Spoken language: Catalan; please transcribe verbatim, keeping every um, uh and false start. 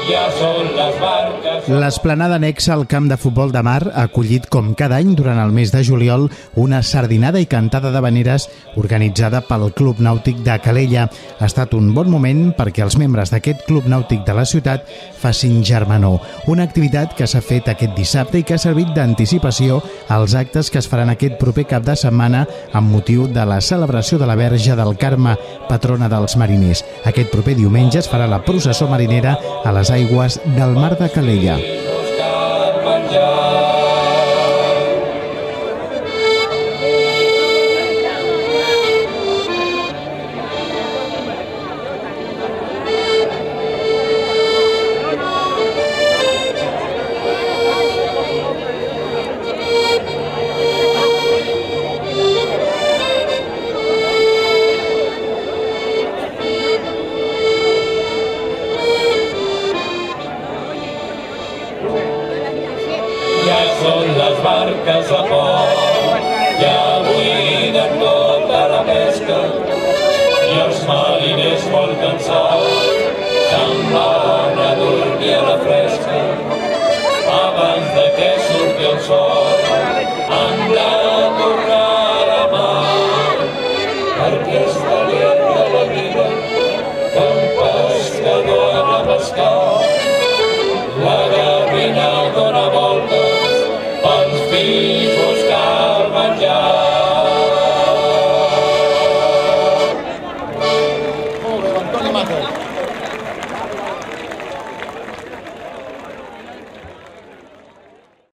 ja són les barques. L'esplanada anexa al camp de futbol de mar ha acollit com cada any durant el mes de juliol una sardinada i cantada d'havaneres organitzada pel Club Nàutic de Calella. Ha estat un bon moment perquè els membres d'aquest club nàutic de la ciutat facin germanor, una activitat que s'ha fet aquest dissabte i que ha servit d'anticipació als actes que es faran aquest proper cap de setmana amb motiu de la celebració de la Verge del Carme, patrona dels mariners. Aquest proper diumenge es farà la processó marinera a les aigües del mar de Calella. Ja són les barques a port, ja buiden tota la pesca i els mariners molt cansats se'n van a dormir a la fresca abans de que surti el sol. Han de tornar a la mar perquè està llarga la vida que un pescador ha de pescar. La gavina dona voltes pels fills buscar menjar.